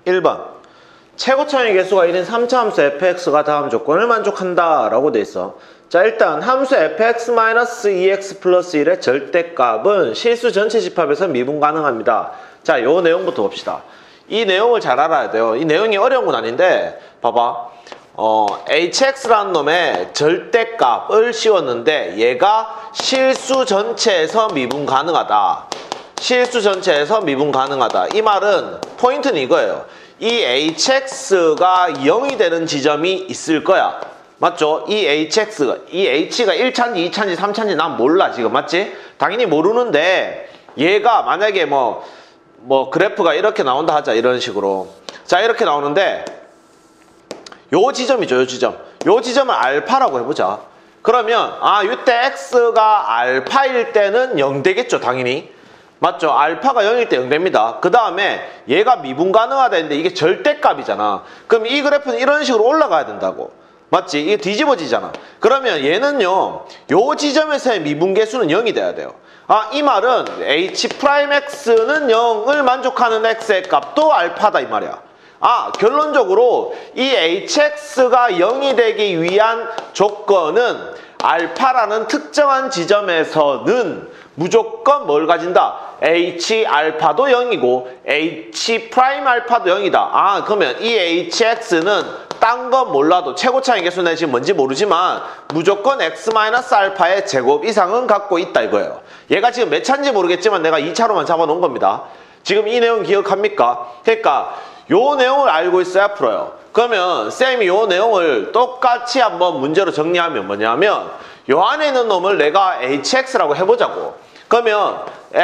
1번 최고차의 개수가 1인 3차 함수 fx가 다음 조건을 만족한다 라고 돼 있어. 자, 일단 함수 fx-2x 플러스 1의 절대값은 실수 전체 집합에서 미분 가능합니다. 자, 요 내용부터 봅시다. 이 내용을 잘 알아야 돼요. 이 내용이 어려운 건 아닌데 봐봐. hx라는 놈의 절대값을 씌웠는데 얘가 실수 전체에서 미분 가능하다. 실수 전체에서 미분 가능하다. 이 말은 포인트는 이거예요. 이 hx가 0이 되는 지점이 있을 거야. 맞죠? 이 hx가, 이 h가 1차인지 2차인지 3차인지 난 몰라 지금. 맞지? 당연히 모르는데 얘가 만약에 뭐 그래프가 이렇게 나온다 하자. 이런 식으로. 자, 이렇게 나오는데 요 지점이죠. 요 지점. 요 지점을 알파라고 해보자. 그러면 이때 x가 알파일 때는 0 되겠죠. 당연히. 맞죠? 알파가 0일 때 0 됩니다. 그 다음에 얘가 미분 가능하다는데 이게 절대값이잖아. 그럼 이 그래프는 이런 식으로 올라가야 된다고. 맞지? 이게 뒤집어지잖아. 그러면 얘는요, 요 지점에서의 미분 계수는 0이 돼야 돼요. 이 말은 h'x는 0을 만족하는 x의 값도 알파다 이 말이야. 결론적으로 이 hx가 0이 되기 위한 조건은 알파라는 특정한 지점에서는 무조건 뭘 가진다? h알파도 0이고 h'알파도 0이다. 그러면 이 hx는 딴 건 몰라도 최고차의 개수는 지금 뭔지 모르지만 무조건 x-알파의 제곱 이상은 갖고 있다 이거예요. 얘가 지금 몇 차인지 모르겠지만 내가 2차로만 잡아놓은 겁니다. 지금 이 내용 기억합니까? 그러니까 요 내용을 알고 있어야 풀어요. 그러면 쌤이 요 내용을 똑같이 한번 문제로 정리하면 뭐냐면 요 안에 있는 놈을 내가 hx라고 해보자고. 그러면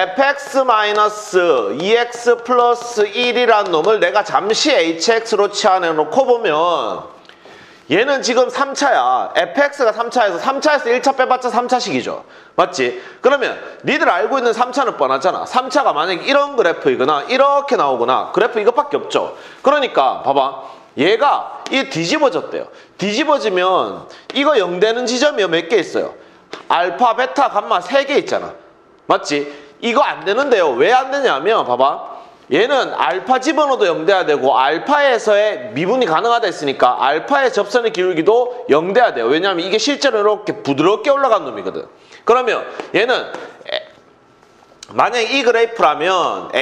fx-2x 플러스 1이라는 놈을 내가 잠시 hx로 치환해놓고 보면 얘는 지금 3차야. fx가 3차에서 3차에서 1차 빼봤자 3차식이죠. 맞지? 그러면 니들 알고 있는 3차는 뻔하잖아. 3차가 만약에 이런 그래프이거나 이렇게 나오거나 그래프 이것밖에 없죠. 그러니까 봐봐. 얘가 뒤집어졌대요. 뒤집어지면 이거 0 되는 지점이 몇 개 있어요? 알파, 베타, 감마 3개 있잖아. 맞지? 이거 안 되는데요. 왜 안 되냐면 봐봐. 얘는 알파 집어넣어도 0 돼야 되고 알파에서의 미분이 가능하다 했으니까 알파의 접선의 기울기도 0 돼야 돼요. 왜냐하면 이게 실제로 이렇게 부드럽게 올라간 놈이거든. 그러면 얘는 만약에 이 그래프라면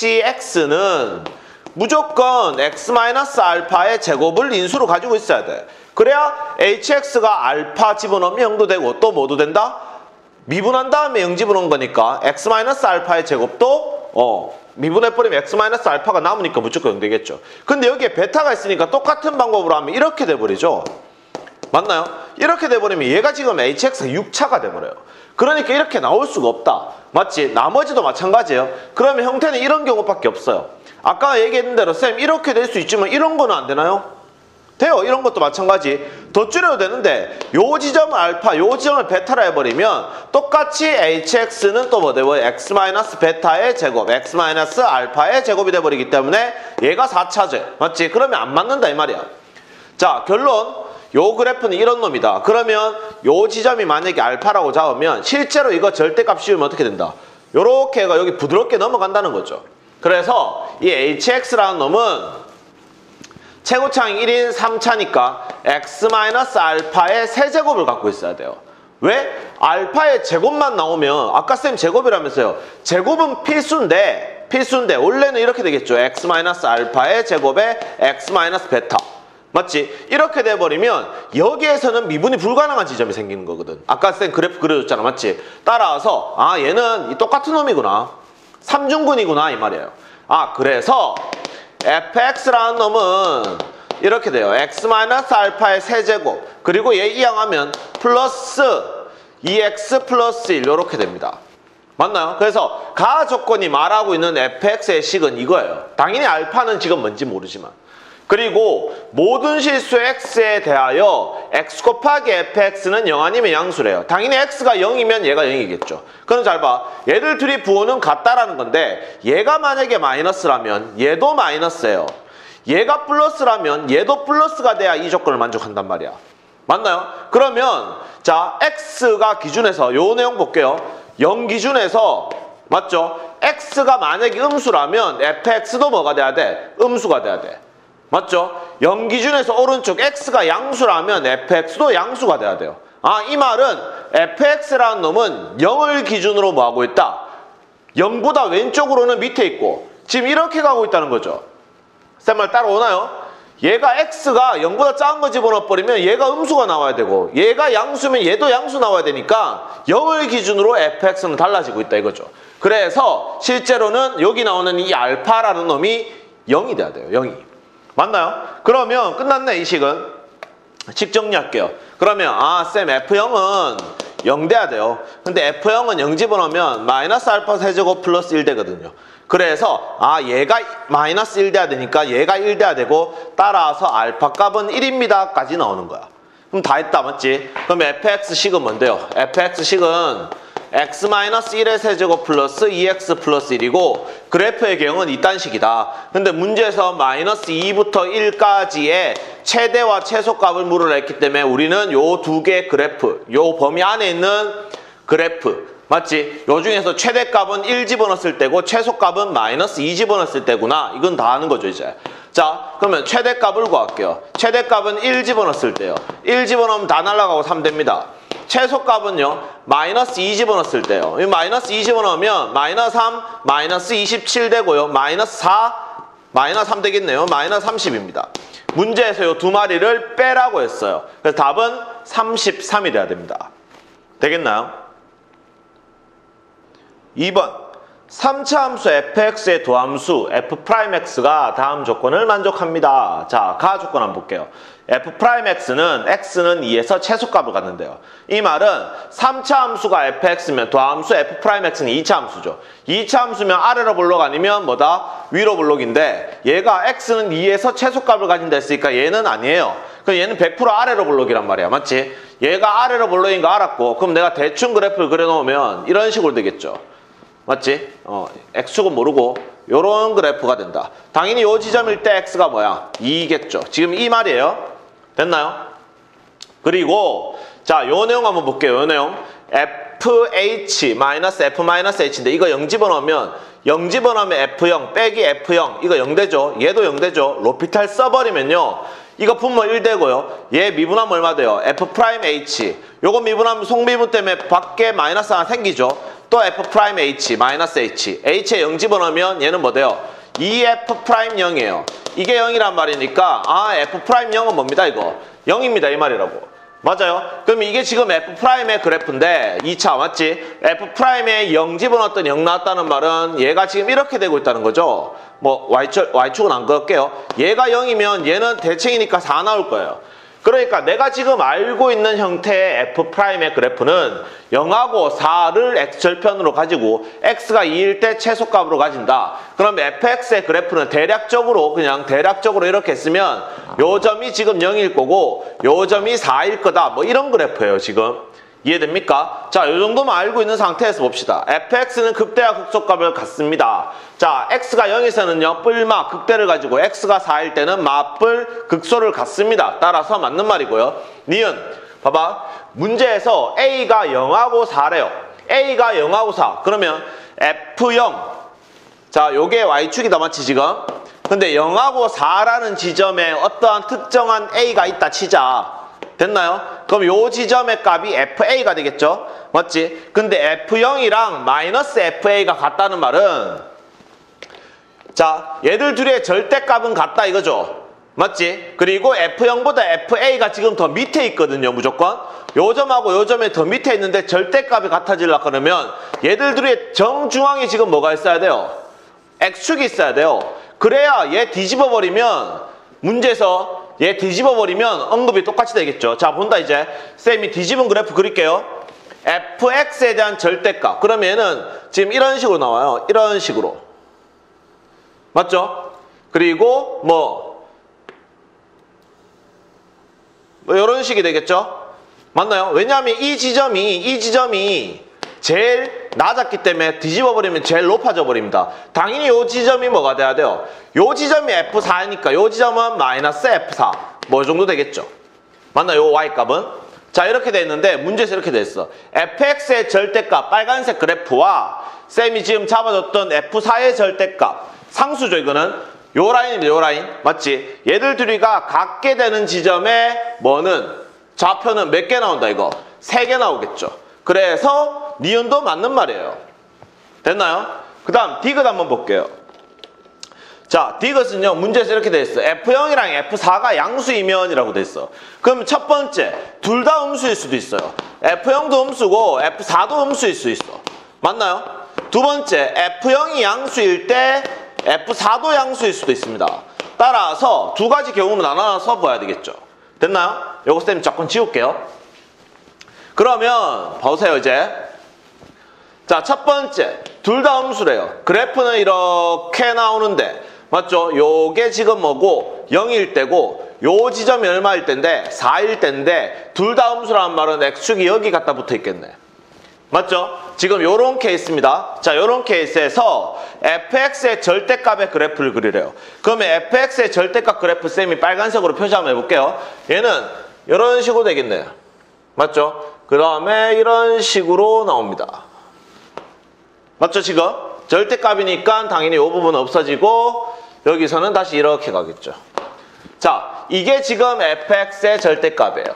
hx는 무조건 x-알파의 제곱을 인수로 가지고 있어야 돼. 그래야 hx가 알파 집어넣으면 0도 되고 또 뭐도 된다? 미분한 다음에 0 집어넣은 거니까 x-알파의 제곱도 미분해버리면 x-알파가 남으니까 무조건 0 되겠죠. 근데 여기에 베타가 있으니까 똑같은 방법으로 하면 이렇게 돼버리죠. 맞나요? 이렇게 돼버리면 얘가 지금 hx가 6차가 돼버려요. 그러니까 이렇게 나올 수가 없다. 맞지? 나머지도 마찬가지예요. 그러면 형태는 이런 경우밖에 없어요. 아까 얘기했는 대로 쌤 이렇게 될 수 있지만 이런 거는 안 되나요? 돼요. 이런 것도 마찬가지. 더 줄여도 되는데 요 지점을 알파, 요 지점을 베타라 해버리면 똑같이 hx는 또 뭐 되고 x-베타의 제곱, x-알파의 제곱이 돼버리기 때문에 얘가 4차죠. 맞지? 그러면 안 맞는다 이 말이야. 자, 결론. 요 그래프는 이런 놈이다. 그러면 요 지점이 만약에 알파라고 잡으면 실제로 이거 절대값 씌우면 어떻게 된다? 요렇게 해가 여기 부드럽게 넘어간다는 거죠. 그래서 이 hx라는 놈은 최고차항 1인 3차니까 x-알파의 세제곱을 갖고 있어야 돼요. 왜? 알파의 제곱만 나오면 아까 쌤 제곱이라면서요. 제곱은 필수인데 원래는 이렇게 되겠죠. x-알파의 제곱에 x-베타. 맞지? 이렇게 돼버리면 여기에서는 미분이 불가능한 지점이 생기는 거거든. 아까 쌤 그래프 그려줬잖아. 맞지? 따라서 얘는 똑같은 놈이구나. 삼중근이구나 이 말이에요. 그래서 fx라는 놈은 이렇게 돼요. x-알파의 세제곱 그리고 얘 이항하면 플러스 2x 플러스 1 이렇게 됩니다. 맞나요? 그래서 가 조건이 말하고 있는 fx의 식은 이거예요. 당연히 알파는 지금 뭔지 모르지만 그리고 모든 실수 x에 대하여 x 곱하기 fx는 0 아니면 양수래요. 당연히 x가 0이면 얘가 0이겠죠. 그럼 잘 봐. 얘들 둘이 부호는 같다라는 건데 얘가 만약에 마이너스라면 얘도 마이너스예요. 얘가 플러스라면 얘도 플러스가 돼야 이 조건을 만족한단 말이야. 맞나요? 그러면 자 x가 기준에서 요 내용 볼게요. 0 기준에서 맞죠? x가 만약에 음수라면 fx도 뭐가 돼야 돼? 음수가 돼야 돼. 맞죠? 0 기준에서 오른쪽 x가 양수라면 fx도 양수가 돼야 돼요. 아, 이 말은 fx라는 놈은 0을 기준으로 뭐하고 있다? 0보다 왼쪽으로는 밑에 있고 지금 이렇게 가고 있다는 거죠. 쌤 말 따라오나요? 얘가 x가 0보다 작은 거 집어넣어버리면 얘가 음수가 나와야 되고 얘가 양수면 얘도 양수 나와야 되니까 0을 기준으로 fx는 달라지고 있다 이거죠. 그래서 실제로는 여기 나오는 이 알파라는 놈이 0이 돼야 돼요. 0이. 맞나요? 그러면 끝났네 이 식은. 식 정리할게요. 그러면 아 쌤 F0은 0 돼야 돼요. 근데 F0은 0 집어넣으면 마이너스 알파 세제곱 플러스 1 되거든요. 그래서 아 얘가 마이너스 1 돼야 되니까 얘가 1 돼야 되고 따라서 알파 값은 1입니다 까지 나오는 거야. 그럼 다 했다 맞지? 그럼 fx식은 뭔데요? fx식은 x-1의 세제곱 플러스 2x 플러스 1이고 그래프의 경우는 이딴 식이다. 근데 문제에서 마이너스 2부터 1까지의 최대와 최소값을 물으라 했기 때문에 우리는 요 두 개의 그래프, 요 범위 안에 있는 그래프 맞지? 요 중에서 최대값은 1 집어넣었을 때고 최소값은 마이너스 2 집어넣었을 때구나. 이건 다 아는 거죠 이제. 자 그러면 최대값을 구할게요. 최대값은 1 집어넣었을 때요. 1 집어넣으면 다 날아가고 3 됩니다. 최소값은요 마이너스 2 집어넣었을 때요. 이 마이너스 2 집어넣으면 마이너스 3, 마이너스 27 되고요. 마이너스 4, 마이너스 3 되겠네요. 마이너스 30입니다. 문제에서 요 두 마리를 빼라고 했어요. 그래서 답은 33이 돼야 됩니다. 되겠나요? 2번 3차 함수 fx의 도함수 f'x가 다음 조건을 만족합니다. 자, 가 조건 한번 볼게요. f'x는 x는 2에서 최소값을 갖는데요. 이 말은 3차 함수가 fx면 도함수 f'x는 2차 함수죠. 2차 함수면 아래로 볼록 아니면 뭐다? 위로 볼록인데 얘가 x는 2에서 최소값을 가진다 했으니까 얘는 아니에요. 그럼 얘는 100% 아래로 볼록이란 말이야. 맞지? 얘가 아래로 볼록인 거 알았고 그럼 내가 대충 그래프를 그려놓으면 이런 식으로 되겠죠. 맞지? x축은 모르고 요런 그래프가 된다. 당연히 요 지점일 때 x가 뭐야? 2겠죠. 지금 이 말이에요. 됐나요? 그리고 자, 요 내용 한번 볼게요. 요 내용 fh-f-h인데 이거 0 집어넣으면 0 집어넣으면 f0 빼기 f0 이거 0 되죠. 얘도 0 되죠. 로피탈 써버리면요. 이거 분모 1 되고요. 얘 미분하면 얼마 돼요? f'h. 요거 미분하면 속미분 때문에 밖에 마이너스 하나 생기죠. 또 f'h, 마이너스 h. h에 0 집어넣으면 얘는 뭐 돼요? 2f'0이에요. 이게 0이란 말이니까 아 f'0은 뭡니다 이거? 0입니다 이 말이라고. 맞아요? 그럼 이게 지금 f'의 그래프인데 2차 맞지? f'에 0 집어넣었더니 0 나왔다는 말은 얘가 지금 이렇게 되고 있다는 거죠. 뭐 y축은 안 그을게요. 얘가 0이면 얘는 대칭이니까 4 나올 거예요. 그러니까 내가 지금 알고 있는 형태의 f'의 그래프는 0하고 4를 x절편으로 가지고 x가 2일 때 최소값으로 가진다. 그럼 fx의 그래프는 대략적으로 이렇게 했으면 요 점이 지금 0일 거고 요 점이 4일 거다. 뭐 이런 그래프예요 지금. 이해됩니까? 자, 요 정도만 알고 있는 상태에서 봅시다. fx는 극대와 극소값을 갖습니다. 자, x가 0에서는요, 뿔마 극대를 가지고 x가 4일 때는 마뿔 극소를 갖습니다. 따라서 맞는 말이고요. 니은, 봐봐. 문제에서 a가 0하고 4래요. a가 0하고 4. 그러면 f0. 자, 요게 y축이다, 맞지, 지금? 근데 0하고 4라는 지점에 어떠한 특정한 a가 있다 치자. 됐나요? 그럼 요 지점의 값이 fa가 되겠죠? 맞지? 근데 f0이랑 마이너스 fa가 같다는 말은 자, 얘들 둘의 절대값은 같다 이거죠? 맞지? 그리고 f0보다 fa가 지금 더 밑에 있거든요, 무조건. 요 점하고 요 점에 더 밑에 있는데 절대값이 같아지려고 그러면 얘들 둘의 정중앙에 지금 뭐가 있어야 돼요? x축이 있어야 돼요. 그래야 얘 뒤집어버리면 문제에서 얘 뒤집어버리면 언급이 똑같이 되겠죠. 자, 본다 이제. 쌤이 뒤집은 그래프 그릴게요. fx에 대한 절대값. 그러면 얘는 지금 이런 식으로 나와요. 이런 식으로. 맞죠? 그리고 뭐 이런 식이 되겠죠? 맞나요? 왜냐하면 이 지점이 제일 낮았기 때문에 뒤집어버리면 제일 높아져 버립니다. 당연히 이 지점이 뭐가 돼야 돼요? 이 지점이 F4이니까 이 지점은 마이너스 F4. 뭐 이 정도 되겠죠? 맞나요? 요 Y값은? 자, 이렇게 돼 있는데 문제에서 이렇게 돼 있어. fx의 절대값 빨간색 그래프와 쌤이 지금 잡아줬던 F4의 절대값 상수죠. 이거는 요 라인입니다. 요 라인 맞지? 얘들 둘이가 같게 되는 지점에 뭐는 좌표는 몇 개 나온다 이거? 3개 나오겠죠. 그래서 니은도 맞는 말이에요. 됐나요? 그 다음 디귿 한번 볼게요. 자, 디귿은요 문제에서 이렇게 돼 있어. F0이랑 F4가 양수이면 이라고 돼 있어. 그럼 첫 번째 둘 다 음수일 수도 있어요. F0도 음수고 F4도 음수일 수 있어. 맞나요? 두 번째 F0이 양수일 때 F4도 양수일 수도 있습니다. 따라서 두 가지 경우로 나눠서 봐야 되겠죠. 됐나요? 요거 쌤 조금 지울게요. 그러면 보세요 이제. 자, 첫 번째 둘 다 음수래요. 그래프는 이렇게 나오는데 맞죠? 요게 지금 뭐고 0일 때고 요 지점이 얼마일 때인데 4일 때인데 둘 다 음수라는 말은 x축이 여기 갖다 붙어 있겠네. 맞죠? 지금 요런 케이스입니다. 자, 요런 케이스에서 fx의 절대값의 그래프를 그리래요. 그러면 fx의 절대값 그래프 쌤이 빨간색으로 표시 한번 해볼게요. 얘는 이런 식으로 되겠네요. 맞죠? 그 다음에 이런 식으로 나옵니다. 맞죠? 지금 절대값이니까 당연히 이 부분은 없어지고 여기서는 다시 이렇게 가겠죠. 자, 이게 지금 fx의 절대값이에요.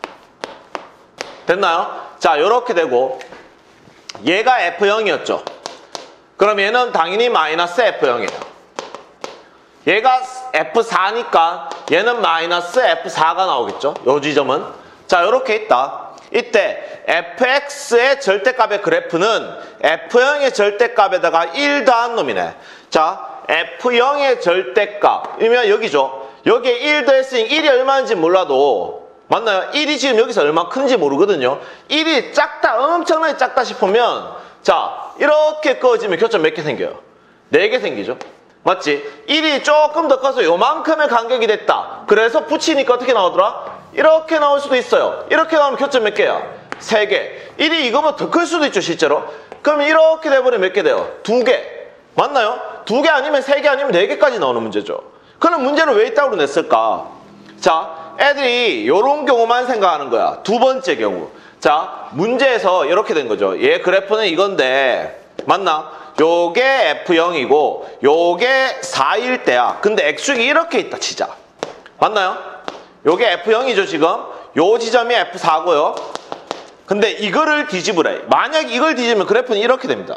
됐나요? 자, 이렇게 되고 얘가 f0이었죠. 그럼 얘는 당연히 마이너스 f0이에요. 얘가 f4니까 얘는 마이너스 f4가 나오겠죠. 요 지점은. 자, 이렇게 있다. 이때 fx의 절대값의 그래프는 f0의 절대값에다가 1 더한 놈이네. 자, f0의 절대값이면 여기죠. 여기에 1 더했으니 1이 얼마인지 몰라도 맞나요? 1이 지금 여기서 얼마 큰지 모르거든요. 1이 작다, 엄청나게 작다 싶으면 자, 이렇게 그어지면 교점 몇 개 생겨요? 4개 생기죠. 맞지? 1이 조금 더 커서 요만큼의 간격이 됐다. 그래서 붙이니까 어떻게 나오더라? 이렇게 나올 수도 있어요. 이렇게 나오면 교점 몇 개야? 3개. 1이 이거보다 더 클 수도 있죠, 실제로. 그럼 이렇게 돼버리면 몇 개 돼요? 2개. 맞나요? 2개 아니면 3개 아니면 4개까지 나오는 문제죠. 그럼 문제를 왜 이따구로 냈을까? 자, 애들이 이런 경우만 생각하는 거야. 두 번째 경우. 자, 문제에서 이렇게 된 거죠. 얘 그래프는 이건데 맞나? 요게 F0이고 요게 4일 때야. 근데 X축이 이렇게 있다 치자. 맞나요? 요게 F0이죠 지금. 요 지점이 F4고요. 근데 이거를 뒤집으래. 만약 이걸 뒤집으면 그래프는 이렇게 됩니다.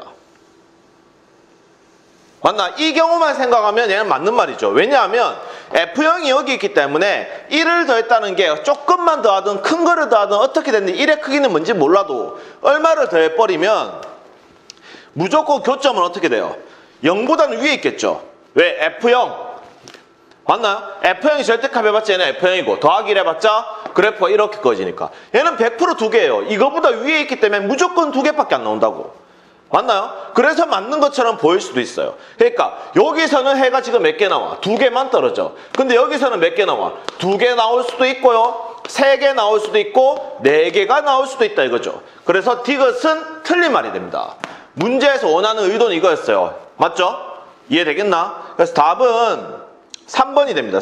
맞나? 이 경우만 생각하면 얘는 맞는 말이죠. 왜냐하면 F0이 여기 있기 때문에 1을 더했다는 게 조금만 더하든 큰 거를 더하든 어떻게 됐는지 1의 크기는 뭔지 몰라도 얼마를 더해버리면 무조건 교점은 어떻게 돼요? 0보다는 위에 있겠죠. 왜? F0 맞나요? F0이 절대값 해봤자 얘는 F0이고 더하기를 해봤자 그래프가 이렇게 꺼지니까 얘는 100% 2개예요. 이거보다 위에 있기 때문에 무조건 2개밖에 안 나온다고. 맞나요? 그래서 맞는 것처럼 보일 수도 있어요. 그러니까 여기서는 해가 지금 몇 개 나와? 2개만 떨어져. 근데 여기서는 몇 개 나와? 2개 나올 수도 있고요. 3개 나올 수도 있고 4개가 나올 수도 있다 이거죠. 그래서 디귿은 틀린 말이 됩니다. 문제에서 원하는 의도는 이거였어요. 맞죠? 이해되겠나? 그래서 답은 3번이 됩니다.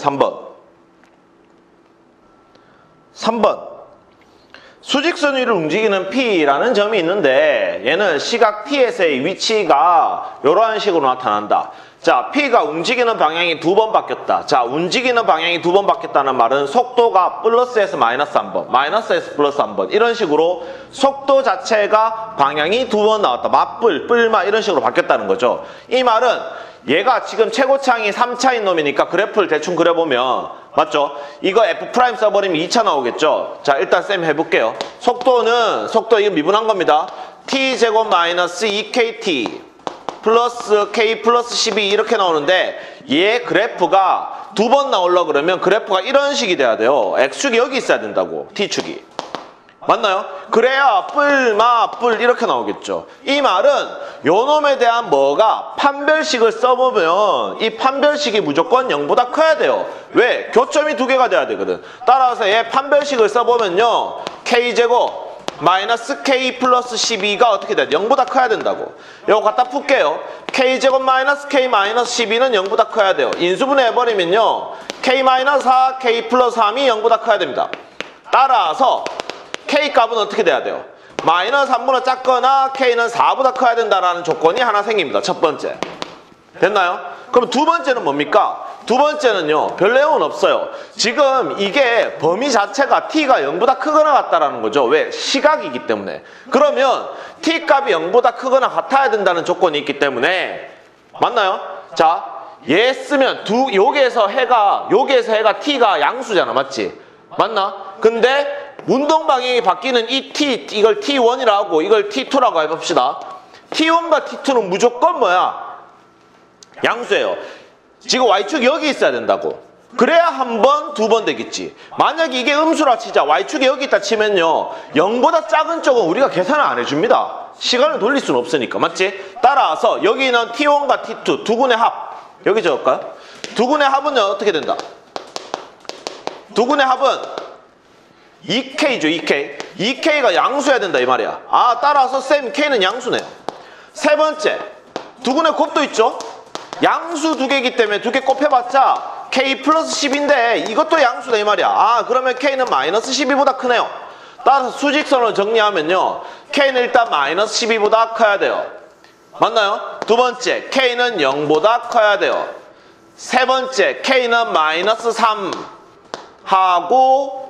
3번. 수직선 위를 움직이는 P라는 점이 있는데 얘는 시각 T에서의 위치가 이러한 식으로 나타난다. 자, P가 움직이는 방향이 2번 바뀌었다. 자, 움직이는 방향이 2번 바뀌었다는 말은 속도가 플러스에서 마이너스 1번, 마이너스에서 플러스 1번 이런 식으로 속도 자체가 방향이 2번 나왔다. 맞불, 뿔마 이런 식으로 바뀌었다는 거죠. 이 말은 얘가 지금 최고차항이 3차인 놈이니까 그래프를 대충 그려보면 맞죠? 이거 F' 써버리면 2차 나오겠죠? 자, 일단 쌤 해볼게요. 속도 이거 미분한 겁니다. T제곱 마이너스 2KT 플러스 K 플러스 12 이렇게 나오는데 얘 그래프가 2번 나오려고 그러면 그래프가 이런 식이 돼야 돼요. X축이 여기 있어야 된다고. T축이. 맞나요? 그래야 뿔 이렇게 나오겠죠. 이 말은 요놈에 대한 뭐가 판별식을 써보면 이 판별식이 무조건 0보다 커야 돼요. 왜? 교점이 2개가 돼야 되거든. 따라서 얘 판별식을 써보면요. K제곱 마이너스 K 플러스 12가 어떻게 돼? 0보다 커야 된다고. 요거 갖다 풀게요. K제곱 마이너스 K 마이너스 12는 0보다 커야 돼요. 인수분해 해버리면요. K 마이너스 4, K 플러스 3이 0보다 커야 됩니다. 따라서 K 값은 어떻게 돼야 돼요? 마이너스 3보다 작거나 K는 4보다 커야 된다라는 조건이 하나 생깁니다. 첫 번째. 됐나요? 그럼 두 번째는 뭡니까? 두 번째는요, 별 내용은 없어요. 지금 이게 범위 자체가 T가 0보다 크거나 같다라는 거죠. 왜? 시각이기 때문에. 그러면 T 값이 0보다 크거나 같아야 된다는 조건이 있기 때문에, 맞나요? 자, 얘 쓰면 여기에서 해가 T가 양수잖아. 맞지? 맞나? 근데 운동 방향이 바뀌는 이 T, 이걸 T1이라고 하고 이걸 T2라고 해봅시다. T1과 T2는 무조건 뭐야? 양수예요. 지금 Y축이 여기 있어야 된다고. 그래야 한 번, 두 번 되겠지. 만약에 이게 음수라 치자. Y축이 여기 있다 치면요, 0보다 작은 쪽은 우리가 계산을 안 해줍니다. 시간을 돌릴 수는 없으니까. 맞지? 따라서 여기는 T1과 T2 두 군의 합. 여기 적을까요? 두 군의 합은요, 어떻게 된다? 두 군의 합은 2K죠, 2K. 2K가 양수여야 된다, 이 말이야. 아, 따라서 쌤, K는 양수네요. 세 번째, 두 군의 곱도 있죠? 양수 두 개이기 때문에 두 개 곱해봤자 K 플러스 10인데 이것도 양수다, 이 말이야. 아, 그러면 K는 마이너스 12보다 크네요. 따라서 수직선으로 정리하면요, K는 일단 마이너스 12보다 커야 돼요. 맞나요? 두 번째, K는 0보다 커야 돼요. 세 번째, K는 마이너스 3 하고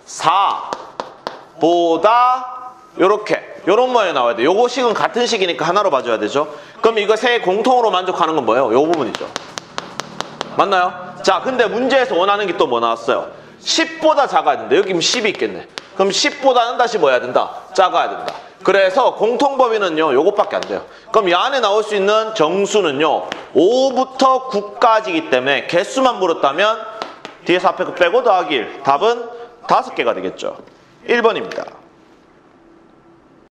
4보다 요런 모양이 나와야 돼. 요거 식은 같은 식이니까 하나로 봐줘야 되죠. 그럼 이거 세 공통으로 만족하는 건 뭐예요? 요 부분이죠. 맞나요? 자, 근데 문제에서 원하는 게 또 뭐 나왔어요? 10보다 작아야 된다. 여기 10이 있겠네. 그럼 10보다는 다시 뭐 해야 된다? 작아야 된다. 그래서 공통범위는요, 요것밖에 안 돼요. 그럼 이 안에 나올 수 있는 정수는요, 5부터 9까지이기 때문에 개수만 물었다면 뒤에서 앞에 거 빼고 더하기 1. 답은 5개가 되겠죠. 1번입니다.